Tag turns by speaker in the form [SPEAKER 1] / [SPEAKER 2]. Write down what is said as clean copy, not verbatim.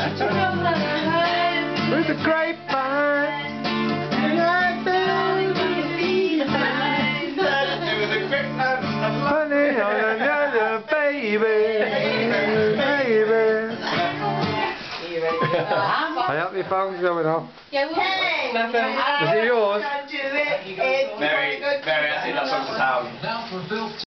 [SPEAKER 1] With the grapevine. Honey on another baby. I hope your phone's going off.
[SPEAKER 2] Yeah,
[SPEAKER 1] Is it yours?
[SPEAKER 3] Very, I think that's up to town.